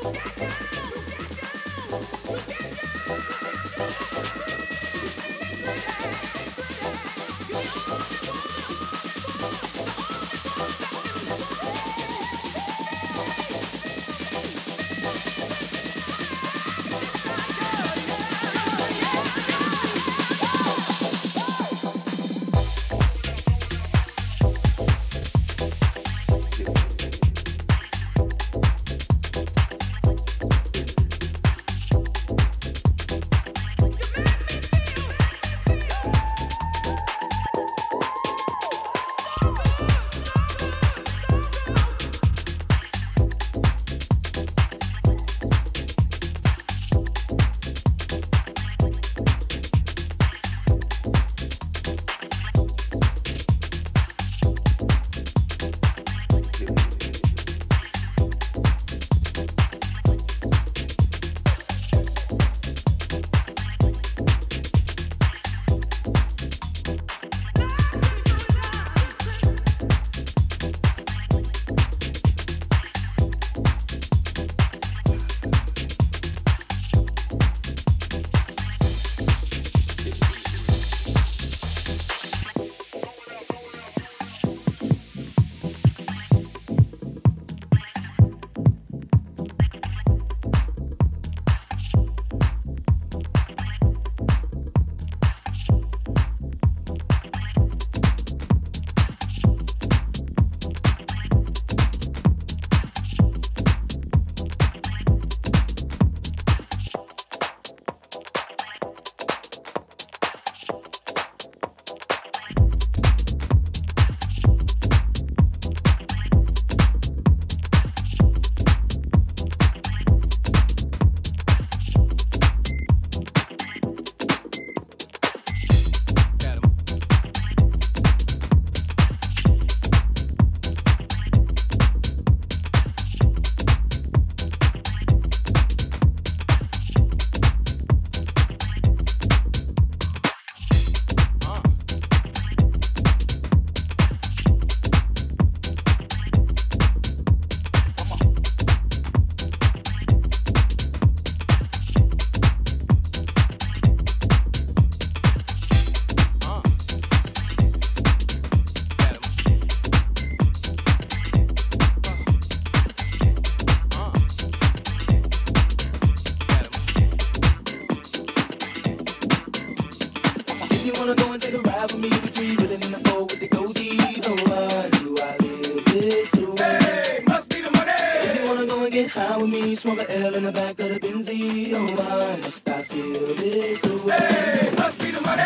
Smoke a L in the back of the Benzie. Oh, why must I feel this way? Hey, must be the money.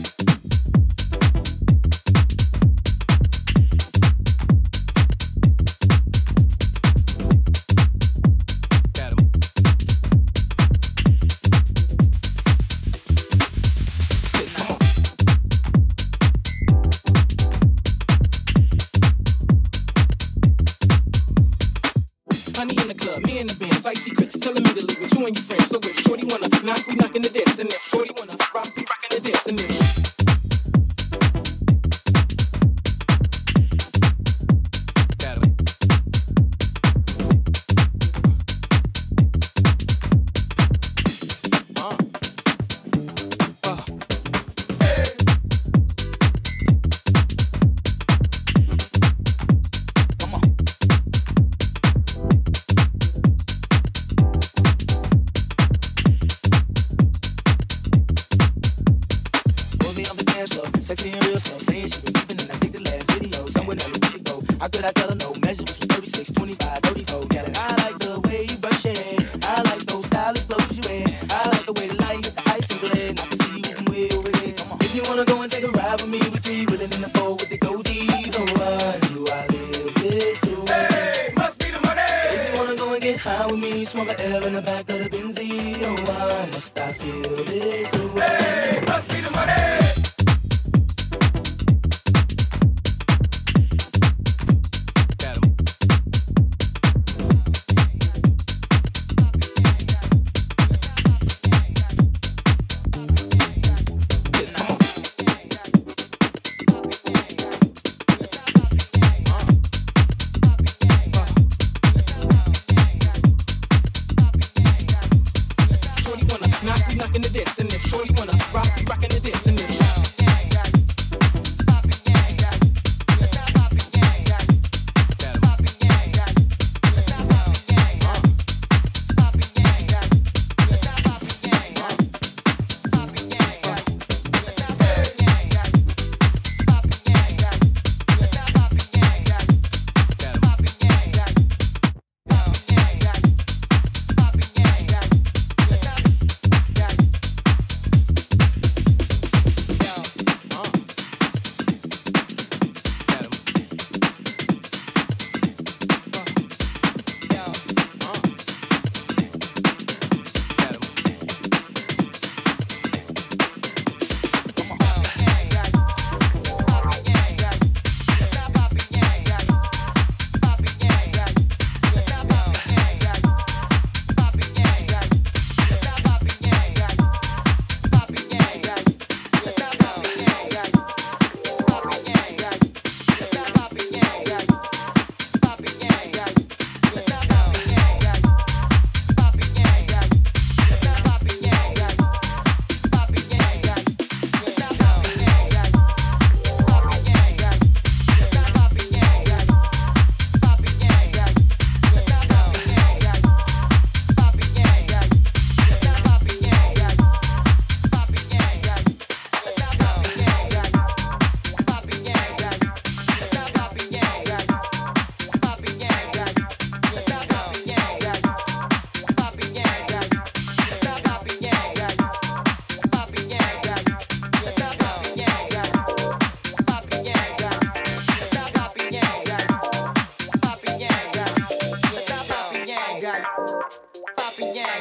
Honey in the club, me in the Benz, icy Chris, telling me to leave with you and your friends. So if Shorty wanna knock, we knockin' the dance, and if Shorty wanna rock, we rockin' the dance, and if sexy and real slow, saying she been living in I think the last video. Somewhere down the way to go. How could I tell her no? Measurements from 36, 25, 34. Yeah, and I like the way you brush your hair. I like those stylish clothes you wear. I like the way the light hit the ice and glare. And I can see you from way over there. If you wanna go and take a ride with me, with three willing in the four with the goatees. Oh, why do I live this way? Hey, must be the money. If you wanna go and get high with me, smoke a L in the back of the Benzie. Oh, why must I feel this way? Hey, must be the money.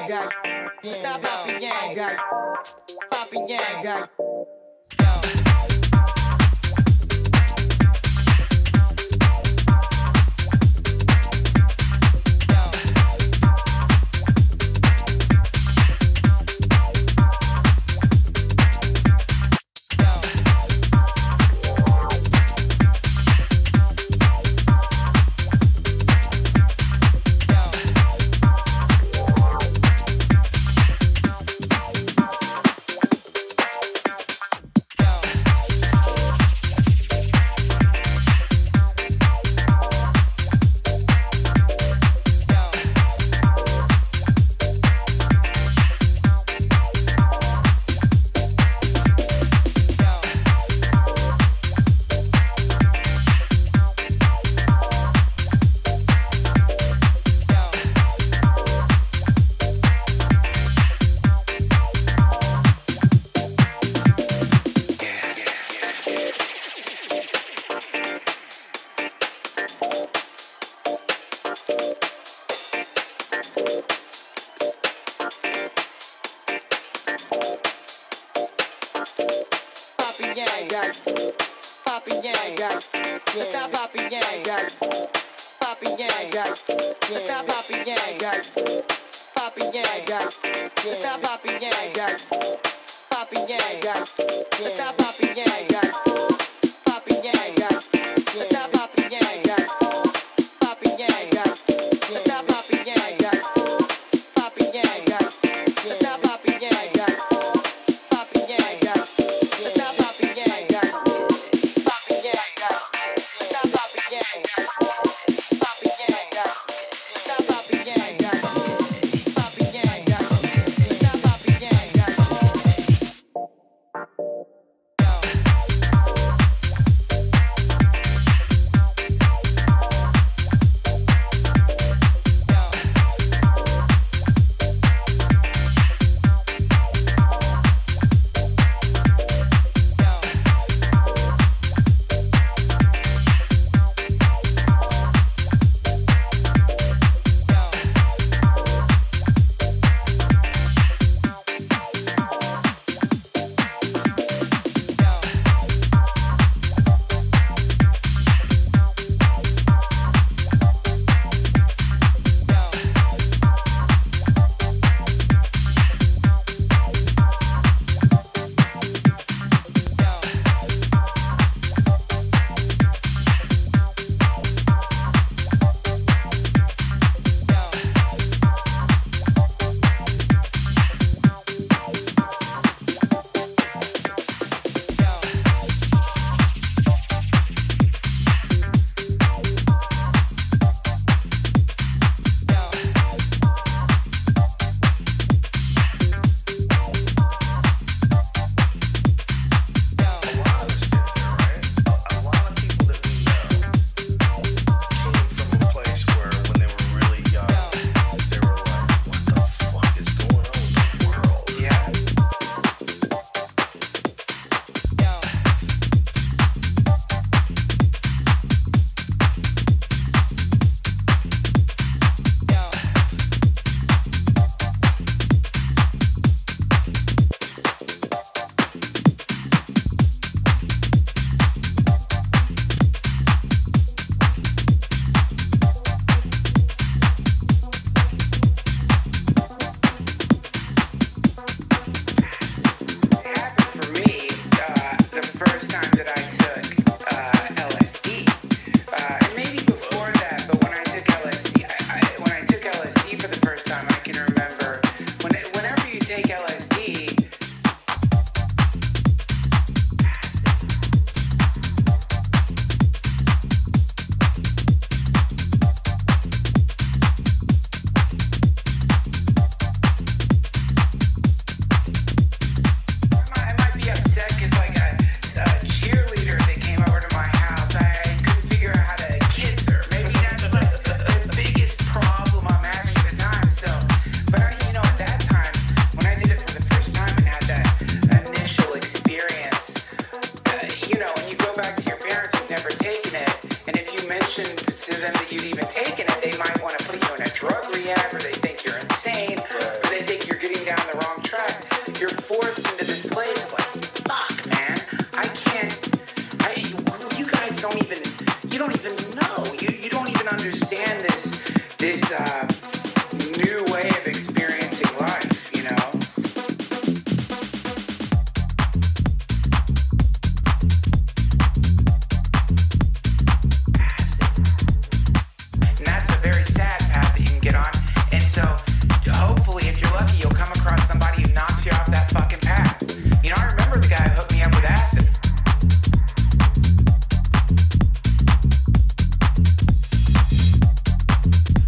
Stop popping yang. Popping yang. Popping yang. Stop popping yang. Popping yang. Stop popping yang. Popping yang. Stop popping yang. Popping yang. Stop popping yang. Popping yang. Stop popping yang. Popping yang. Stop popping yang. Popping yang. Stop popping yang. Popping yang. Stop popping yang.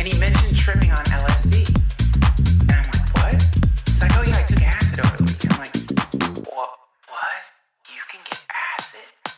And he mentioned tripping on LSD. And I'm like, what? It's like, oh yeah, I took acid over the weekend. I'm like, what? You can get acid?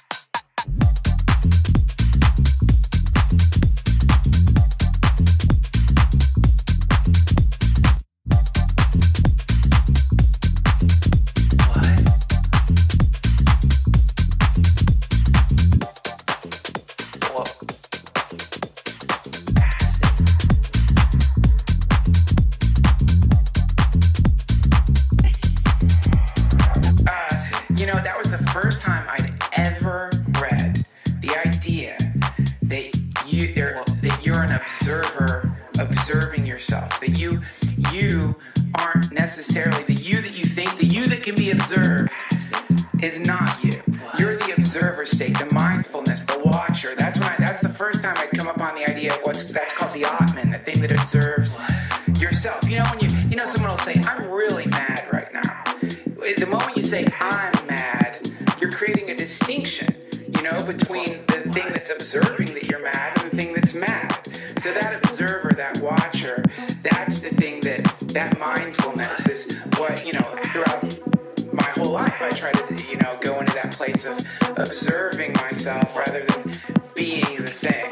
Observing yourself, that you aren't necessarily the you that you think, the you that can be observed is not you. You're the observer state, the mindfulness, the watcher. That's the first time I'd come upon the idea of that's called the Atman, the thing that observes yourself. You know, when you know someone will say, I'm really mad right now. The moment you say I'm mad, you're creating a distinction, you know, between the thing that's observing that you're mad and the thing that's mad. So that observer, that watcher, that's the thing that mindfulness is what, you know, throughout my whole life I try to, you know, go into that place of observing myself rather than being the thing.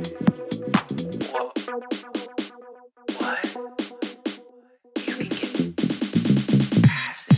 What? You can get acid.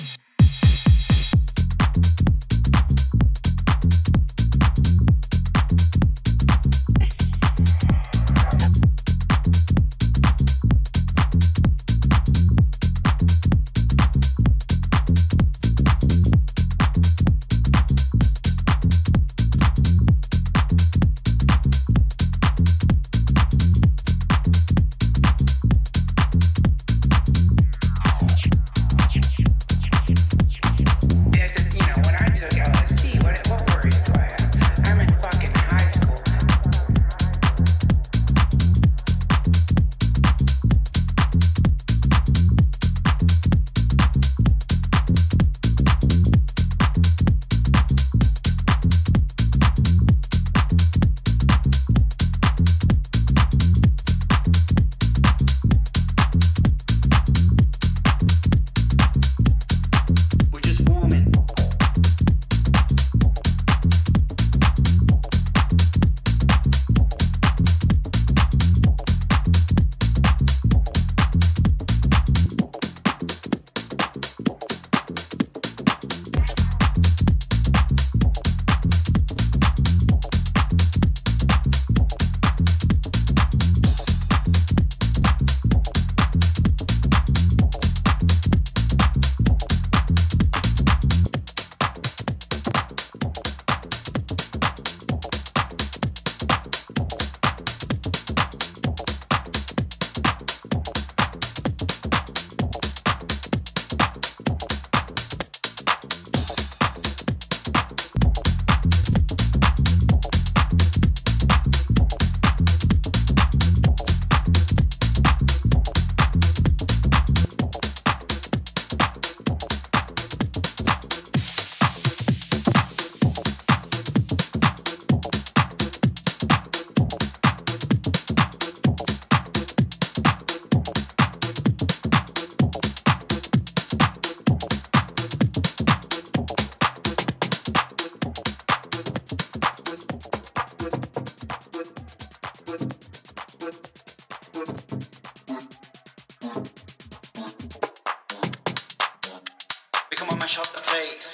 Shut the place.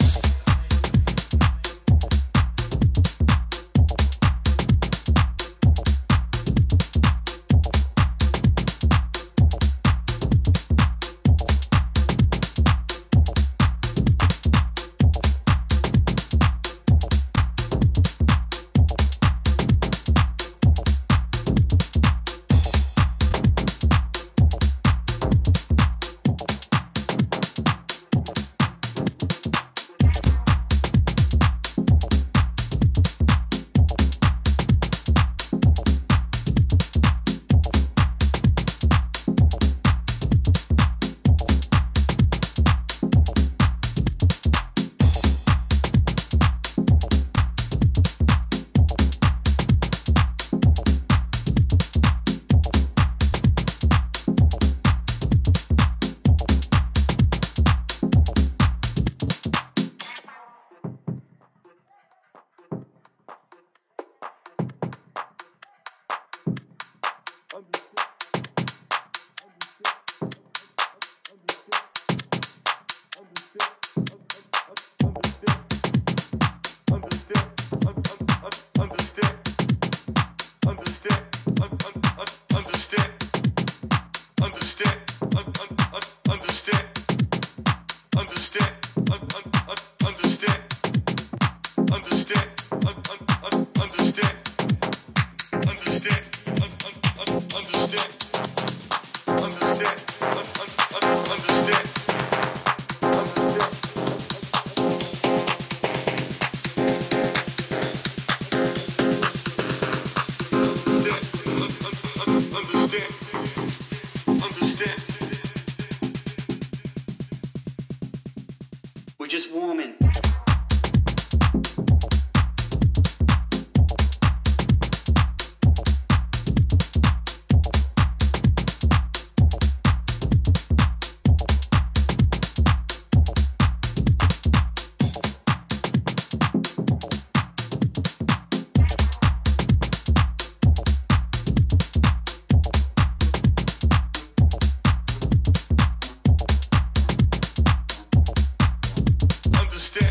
Understand.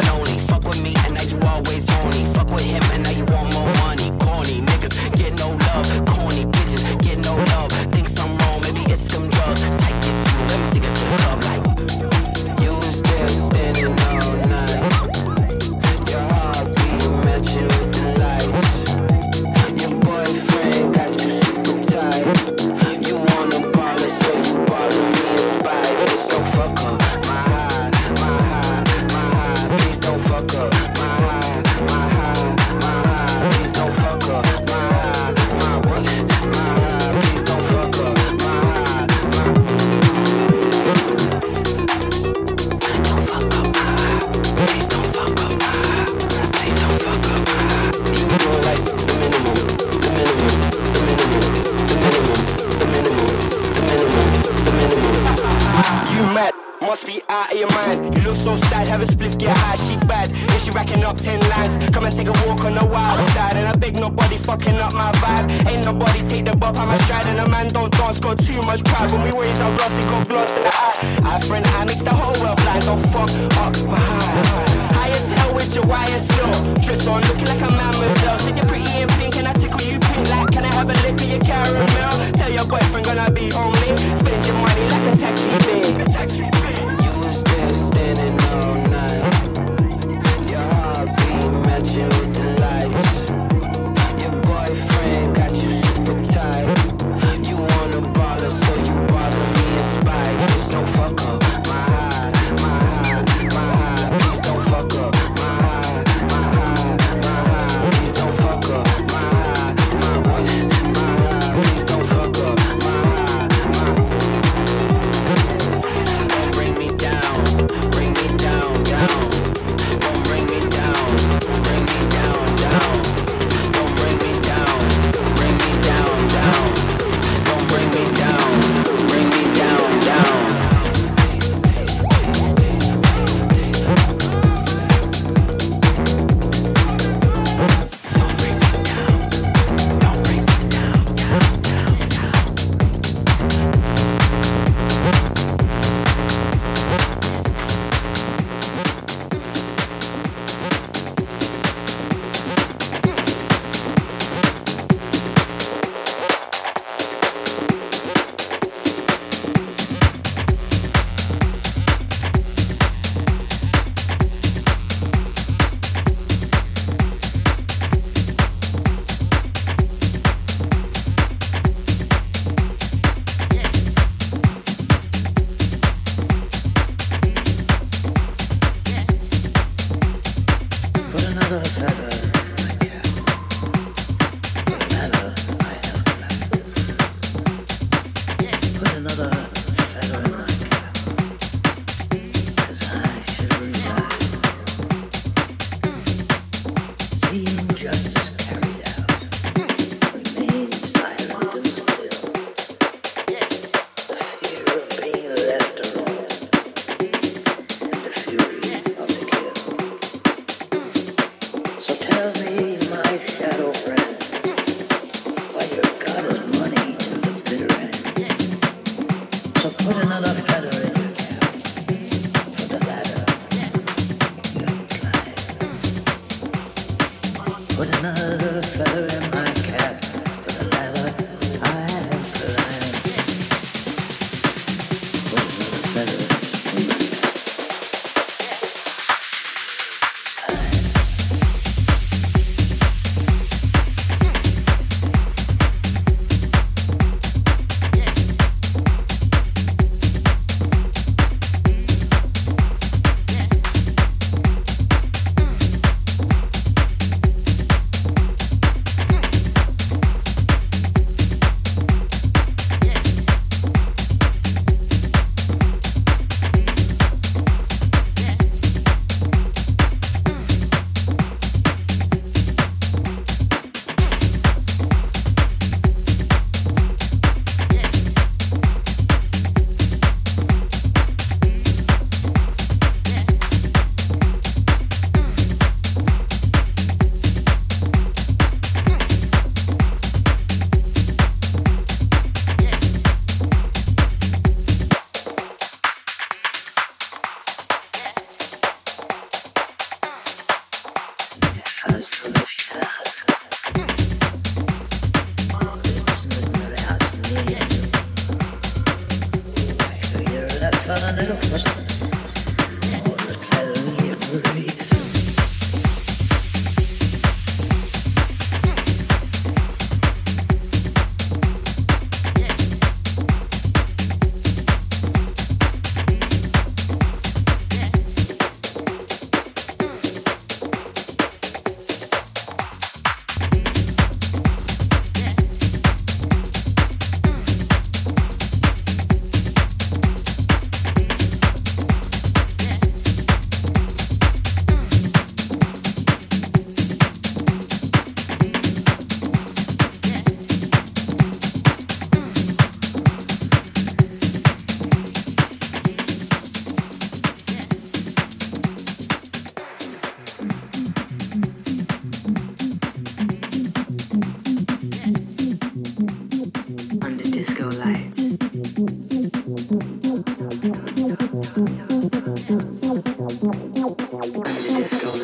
and only. Fuck with me and now you always horny. Fuck with him and now you want more money. Corny niggas get no love. Corny bitches get no love. Think something wrong, maybe it's them drugs. Psych it's you, let me sing it to the club like. You was there standing all night. Your heartbeat matching with the lights. Your boyfriend got you super tight. You wanna ball it, so you ballin' me in spite. Please don't fuck up my high, my high, my high. Please don't fuck up my high, my high, my high. Please don't fuck up my high, my what? My high. Please don't fuck up my high, my. Don't fuck up my high. Please don't fuck up my high. Please don't fuck up my high. You doing like the minimum, the minimum, the minimum, the minimum, the minimum, the minimum, the minimum. You mad? Must be out of your mind. You look so sad, have a spliff, get high, she bad. Yeah, she racking up 10 lines. Come and take a walk on the wild side. And I beg nobody fucking up my vibe. Ain't nobody take the bop on my stride. And a man don't dance, got too much pride. When we raise our glass, it got glass in the eye. Eye friend, I makes the whole world blind. Don't fuck up my high. High as hell with your YSL. Dress on, looking like a mademoiselle. Said you're pretty and pink, and I tickle you pink. Like, can I have a lick of your caramel? Tell your boyfriend gonna be home late. Spend your money like a taxi bag. A taxi bag. Standing all night. Your heartbeat matching with the lights. Your boyfriend got you super tight. You wanna ball it, so you bother me in spite. Please don't fuck up my high, my high, my high. Please don't fuck up my high, my high, my high. Please don't fuck up my high, my what? My high. Please don't fuck up my high, my. Don't bring me down. Bring me down, down. Don't bring me down. Bring me down, down. Don't bring me down. Bring me down, down. Don't bring me down. Bring me down, down. Don't bring me down. Don't bring me down, down, down, down. Put another feather in my cap for the matter I have collected. Put another feather in my cap, 'cause I should reside. Seeing justice carried out, remain silent and still. The fear of being left alone, and the fury of the kill. So tell me, my shadow friend, why your God is money to the bitter end. So put another feather in your cap for the ladder you have climbed. Put another feather in my cap for the ladder I have climbed. Put another feather in my cap.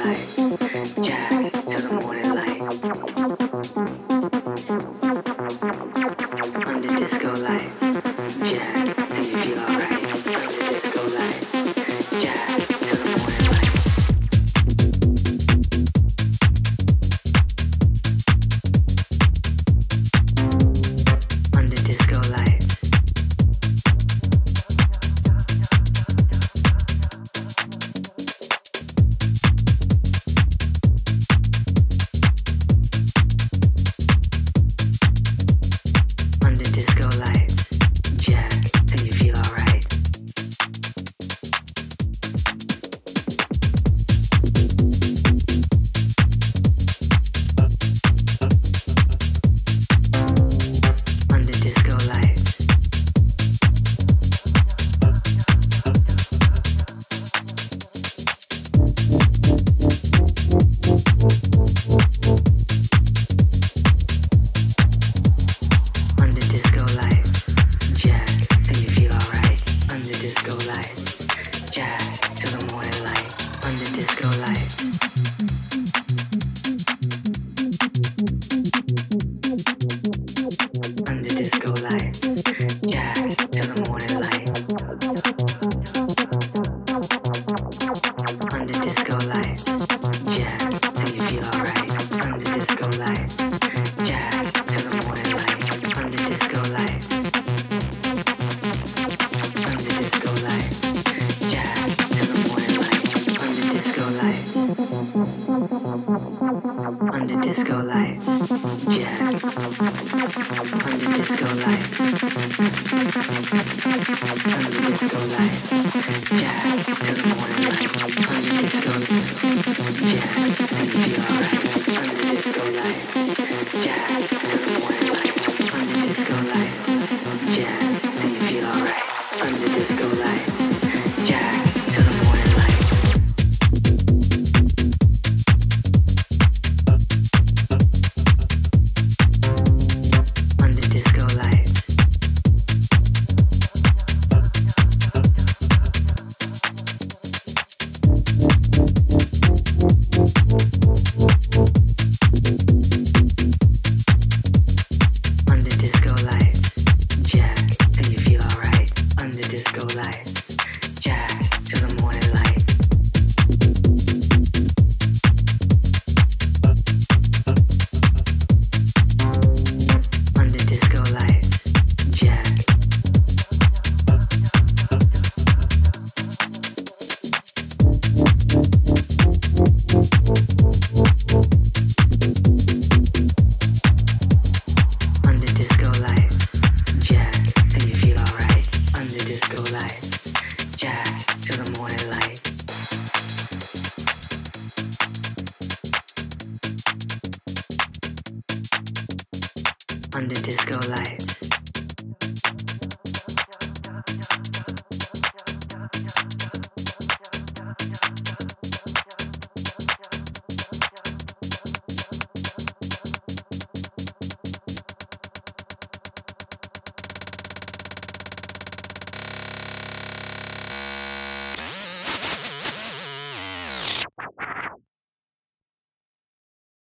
Under disco lights,